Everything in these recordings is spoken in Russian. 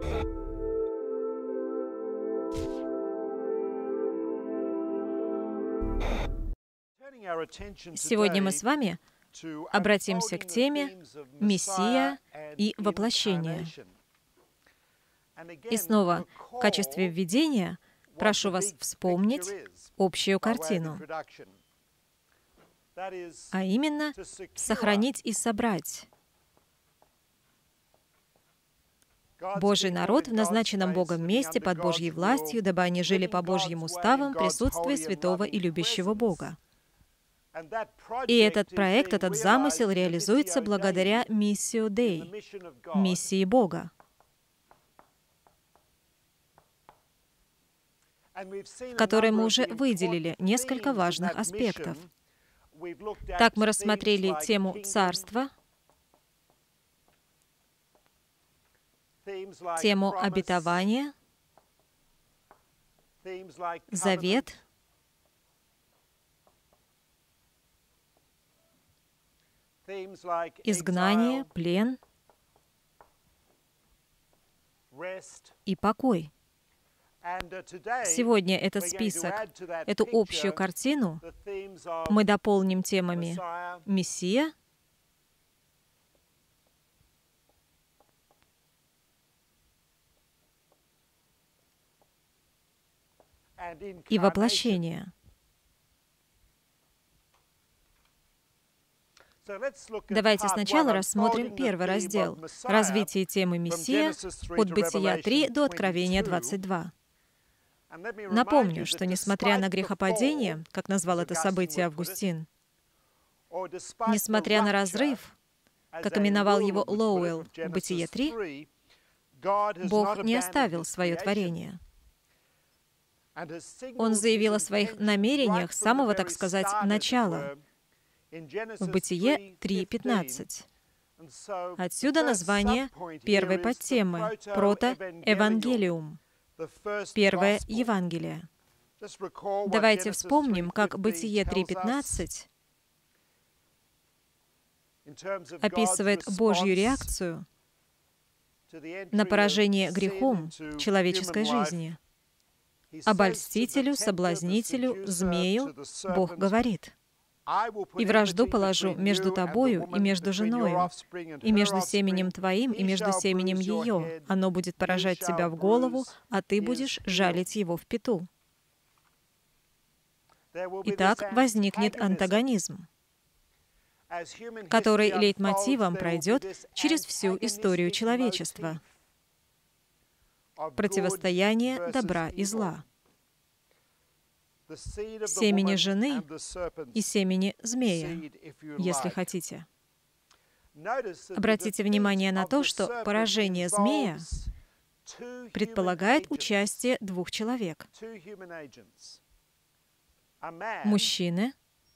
Сегодня мы с вами обратимся к теме «Мессия и воплощение». И снова, в качестве введения, прошу вас вспомнить общую картину, а именно сохранить и собрать Божий народ в назначенном Богом месте под Божьей властью, дабы они жили по Божьим уставам в присутствии святого и любящего Бога. И этот проект, этот замысел реализуется благодаря Missio Dei, миссии Бога. В которой мы уже выделили несколько важных аспектов. Так мы рассмотрели тему царства, тему обетования, завет, изгнание, плен и покой. Сегодня этот список, эту общую картину мы дополним темами Мессия, и воплощение. Давайте сначала рассмотрим первый раздел — развитие темы Мессия от Бытия 3 до Откровения 22. Напомню, что несмотря на грехопадение, как назвал это событие Августин, несмотря на разрыв, как именовал его Лоуэлл в Бытие 3, Бог не оставил свое творение. Он заявил о своих намерениях с самого, так сказать, начала, в Бытие 3:15. Отсюда название первой подтемы — «Прото-Евангелиум», первое Евангелие. Давайте вспомним, как Бытие 3:15 описывает Божью реакцию на поражение грехом человеческой жизни. Обольстителю, соблазнителю, змею Бог говорит: «И вражду положу между тобою и между женою, и между семенем твоим и между семенем ее. Оно будет поражать тебя в голову, а ты будешь жалить его в пяту». Итак, возникнет антагонизм, который лейтмотивом пройдет через всю историю человечества. Противостояние добра и зла. Семени жены и семени змея, если хотите. Обратите внимание на то, что поражение змея предполагает участие двух человек. Мужчины,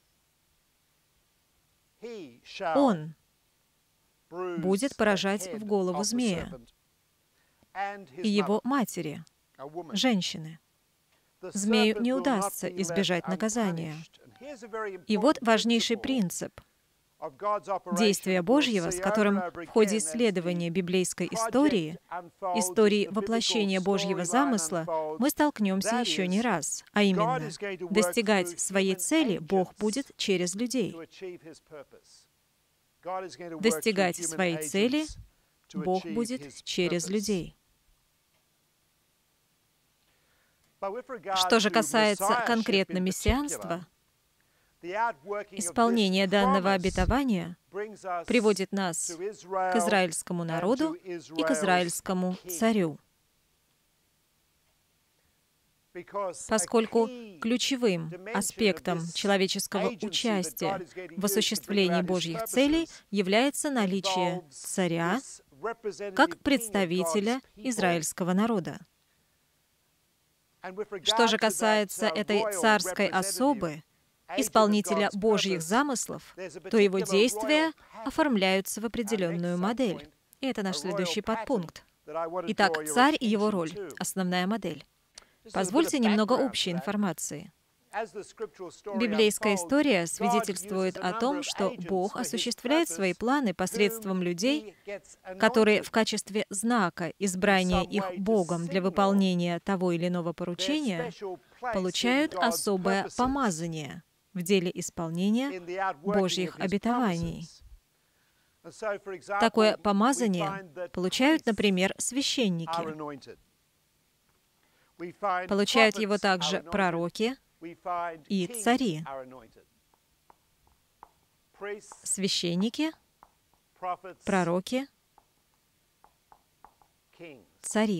он будет поражать в голову змея, и его матери, женщины. Змею не удастся избежать наказания. И вот важнейший принцип действия Божьего, с которым в ходе исследования библейской истории, истории воплощения Божьего замысла, мы столкнемся еще не раз, а именно, достигать своей цели Бог будет через людей. Достигать своей цели Бог будет через людей. Что же касается конкретно мессианства, исполнение данного обетования приводит нас к израильскому народу и к израильскому царю. Поскольку ключевым аспектом человеческого участия в осуществлении Божьих целей является наличие царя как представителя израильского народа. Что же касается этой царской особы, исполнителя Божьих замыслов, то его действия оформляются в определенную модель. И это наш следующий подпункт. Итак, царь и его роль — основная модель. Позвольте немного общей информации. Библейская история свидетельствует о том, что Бог осуществляет свои планы посредством людей, которые в качестве знака избрания их Богом для выполнения того или иного поручения получают особое помазание в деле исполнения Божьих обетований. Такое помазание получают, например, священники. Получают его также пророки и цари. Священники, пророки, цари.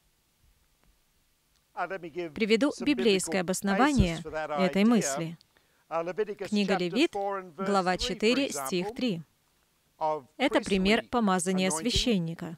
Приведу библейское обоснование этой мысли. Книга Левит, глава 4, стих 3. Это пример помазания священника.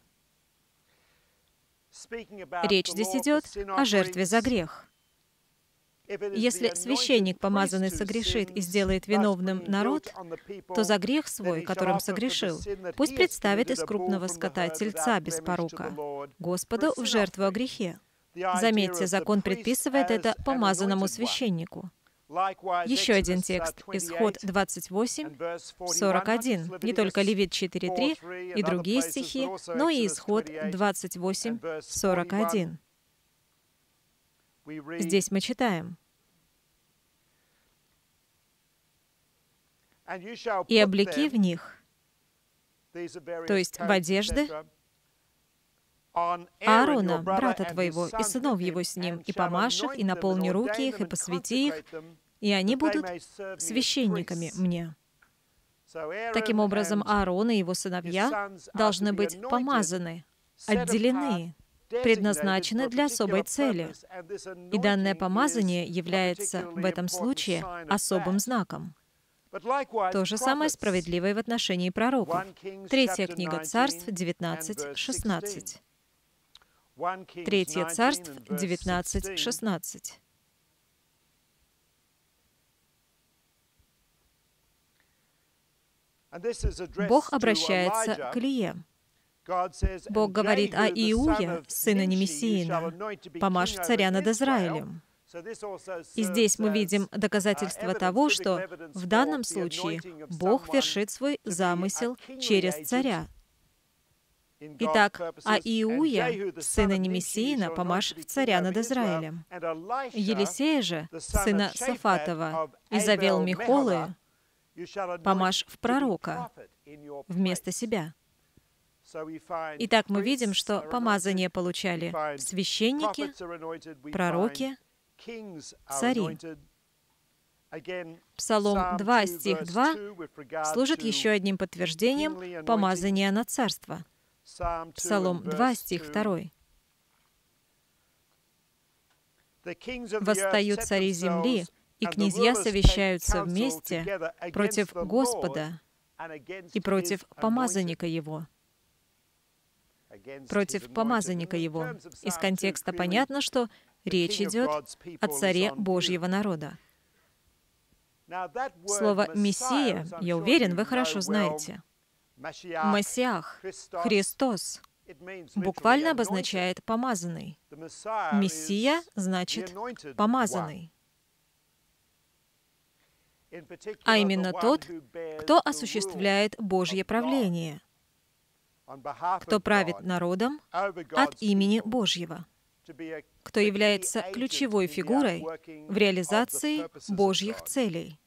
Речь здесь идет о жертве за грех. Если священник, помазанный, согрешит и сделает виновным народ, то за грех свой, которым согрешил, пусть представит из крупного скота тельца без порока Господу в жертву о грехе. Заметьте, закон предписывает это помазанному священнику. Еще один текст, Исход 28, 41. Не только Левит 4.3 и другие стихи, но и Исход 28, 41. Здесь мы читаем: «И облеки в них», то есть в одежды, Аарона, брата твоего, и сынов его с ним, и помажь их, и наполни руки их, и посвяти их, и они будут священниками мне». Таким образом, Аарон и его сыновья должны быть помазаны, отделены, предназначены для особой цели. И данное помазание является в этом случае особым знаком. То же самое справедливо и в отношении пророков. Третья книга Царств, 19:16. Третье Царств, 19:16. Бог обращается к Илие. Бог говорит о Иуе, сына Немесиина, «Помажь царя над Израилем». И здесь мы видим доказательство того, что в данном случае Бог вершит свой замысел через царя. Итак, а Иуя, сына Немесиина, помажь в царя над Израилем. Елисея же, сына Сафатова, из Авел-Михолы, помажь в пророка вместо себя. Итак, мы видим, что помазание получали священники, пророки, цари. Псалом 2, стих 2 служит еще одним подтверждением помазания на царство. Псалом 2, стих 2. «Восстают цари земли, и князья совещаются вместе против Господа и против помазанника Его». Против помазанника Его. Из контекста понятно, что речь идет о царе Божьего народа. Слово «мессия», я уверен, вы хорошо знаете. Мессиах, Христос, буквально обозначает «помазанный». Мессия значит «помазанный». А именно тот, кто осуществляет Божье правление, кто правит народом от имени Божьего, кто является ключевой фигурой в реализации Божьих целей.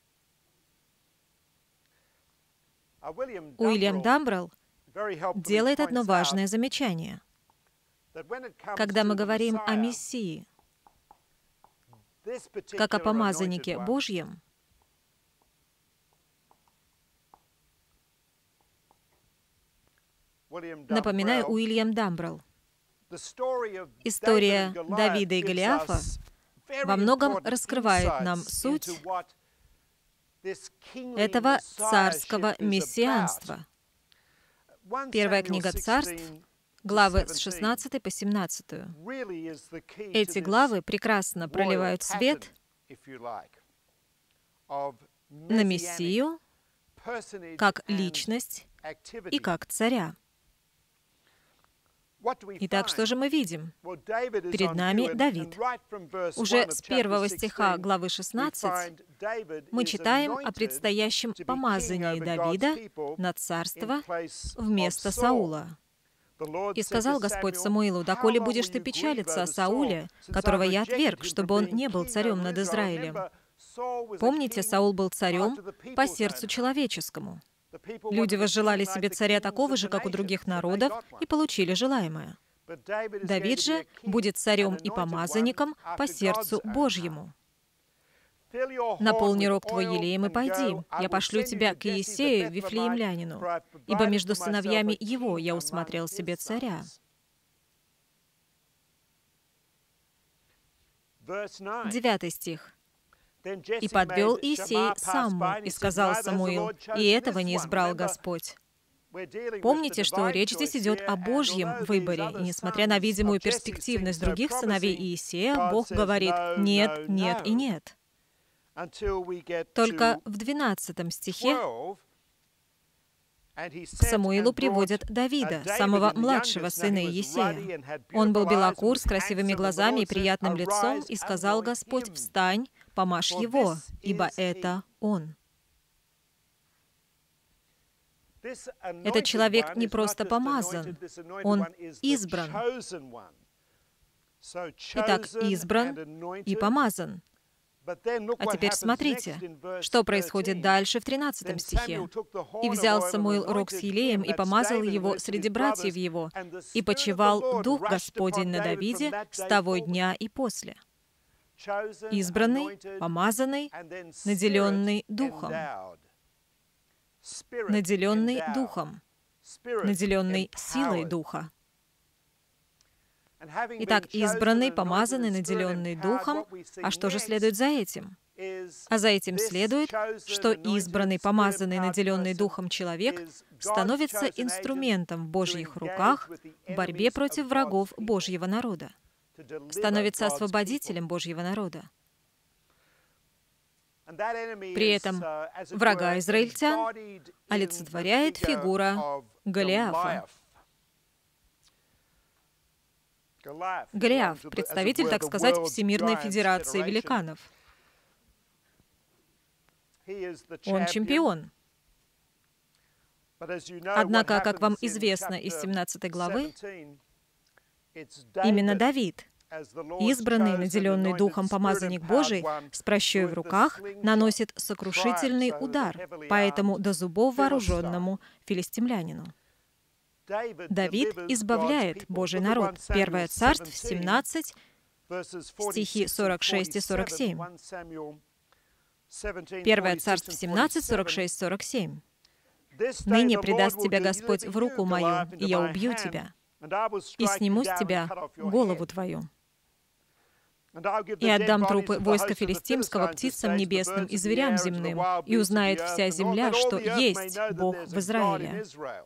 Уильям Дамбрелл делает одно важное замечание. Когда мы говорим о Мессии, как о помазаннике Божьем, напоминаю, Уильям Дамбрелл, история Давида и Голиафа во многом раскрывает нам суть этого царского мессианства. Первая книга Царств, главы с 16 по 17. Эти главы прекрасно проливают свет на Мессию как личность и как царя. Итак, что же мы видим? Перед нами Давид. Уже с 1 стиха главы 16 мы читаем о предстоящем помазании Давида на царство вместо Саула. «И сказал Господь Самуилу: доколе будешь ты печалиться о Сауле, которого я отверг, чтобы он не был царем над Израилем». Помните, Саул был царем по сердцу человеческому. Люди возжелали себе царя такого же, как у других народов, и получили желаемое. Давид же будет царем и помазанником по сердцу Божьему. «Наполни рог твой елеем и пойди. Я пошлю тебя к Иессею, Вифлеемлянину, ибо между сыновьями его я усмотрел себе царя». 9 стих. «И подвел Иессей Самму, и сказал Самуил: и этого не избрал Господь». Помните, что речь здесь идет о Божьем выборе, и несмотря на видимую перспективность других сыновей Иессея, Бог говорит «нет, нет и нет». Только в 12 стихе к Самуилу приводят Давида, самого младшего сына Иессея. Он был белокур, с красивыми глазами и приятным лицом, и сказал Господь: «Встань, помажь его, ибо это он». Этот человек не просто помазан, он избран. Итак, избран и помазан. А теперь смотрите, что происходит дальше в 13 стихе. «И взял Самуил рог с елеем и помазал его среди братьев его, и почивал Дух Господень на Давиде с того дня и после». Избранный, помазанный, наделенный Духом. Наделенный Духом. Наделенный силой Духа. Итак, избранный, помазанный, наделенный Духом. А что же следует за этим? А за этим следует, что избранный, помазанный, наделенный Духом человек становится инструментом в Божьих руках в борьбе против врагов Божьего народа, становится освободителем Божьего народа. При этом врага израильтян олицетворяет фигура Голиафа. Голиаф — представитель, так сказать, Всемирной Федерации Великанов. Он чемпион. Однако, как вам известно из 17 главы, именно Давид, избранный, наделенный Духом помазанник Божий, с пращой в руках, наносит сокрушительный удар по этому до зубов вооруженному филистимлянину. Давид избавляет Божий народ. 1 Царств 17, стихи 46 и 47. 1 Царств 17, 46, 47. «Ныне предаст тебя Господь в руку мою, и я убью тебя, и сниму с тебя голову твою. И отдам трупы войска филистимского птицам небесным и зверям земным, и узнает вся земля, что есть Бог в Израиле».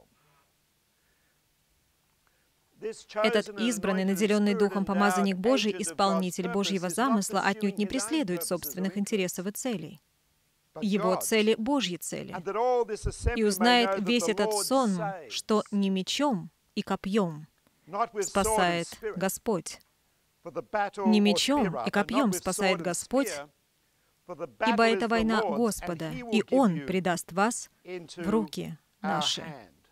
Этот избранный, наделенный Духом помазанник Божий, исполнитель Божьего замысла, отнюдь не преследует собственных интересов и целей. Его цели — Божьи цели. И узнает весь этот сон, что не мечом и копьем спасает Господь. Не мечом и копьем спасает Господь, ибо это война Господа, и Он предаст вас в руки наши.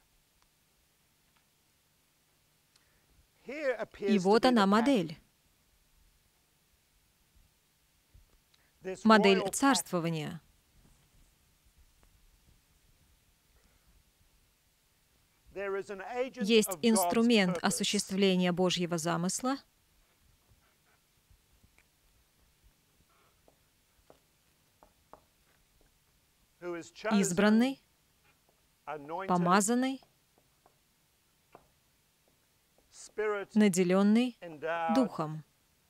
И вот она модель. Модель царствования. Есть инструмент осуществления Божьего замысла, избранный, помазанный, наделенный Духом.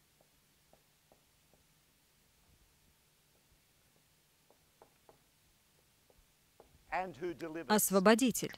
Освободитель.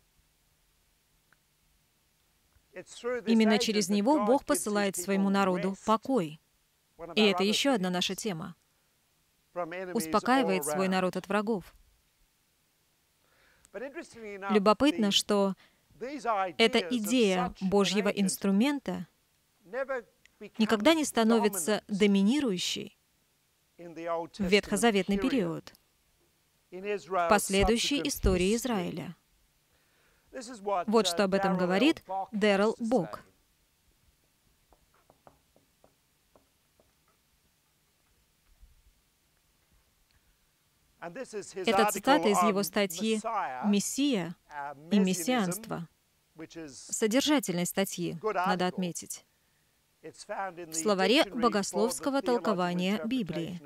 Именно через него Бог посылает своему народу покой. И это еще одна наша тема. Успокаивает свой народ от врагов. Любопытно, что Эта идея Божьего инструмента никогда не становится доминирующей в ветхозаветный период, в последующей истории Израиля. Вот что об этом говорит Дэрил Бок. Это цитата из его статьи «Мессия и мессианство». Содержательной статьи, надо отметить. В словаре богословского толкования Библии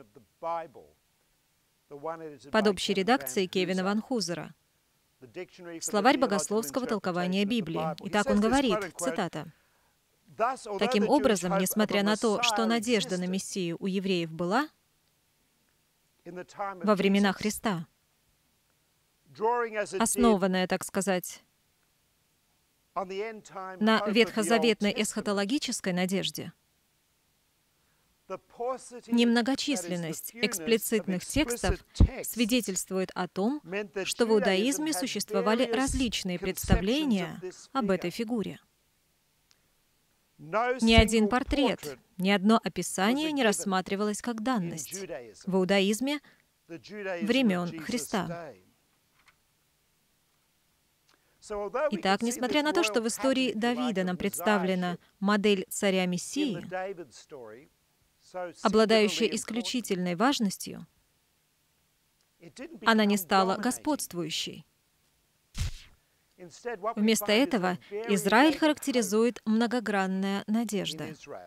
под общей редакцией Кевина Ван Хузера. Словарь богословского толкования Библии. Итак, он говорит, цитата, «Таким образом, несмотря на то, что надежда на Мессию у евреев была во времена Христа, основанная, так сказать, на ветхозаветной эсхатологической надежде, немногочисленность эксплицитных текстов свидетельствует о том, что в иудаизме существовали различные представления об этой фигуре. Ни один портрет, ни одно описание не рассматривалось как данность в иудаизме времен Христа. Итак, несмотря на то, что в истории Давида нам представлена модель царя-мессии, обладающая исключительной важностью, она не стала господствующей. Вместо этого Израиль характеризует многогранная надежда.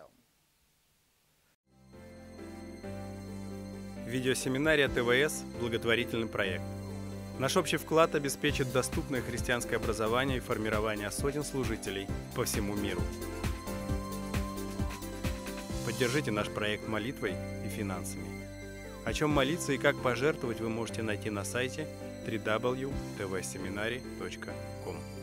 Видеосеминария ТВС – благотворительный проект. Наш общий вклад обеспечит доступное христианское образование и формирование сотен служителей по всему миру. Поддержите наш проект молитвой и финансами. О чем молиться и как пожертвовать вы можете найти на сайте www.tvseminary.com.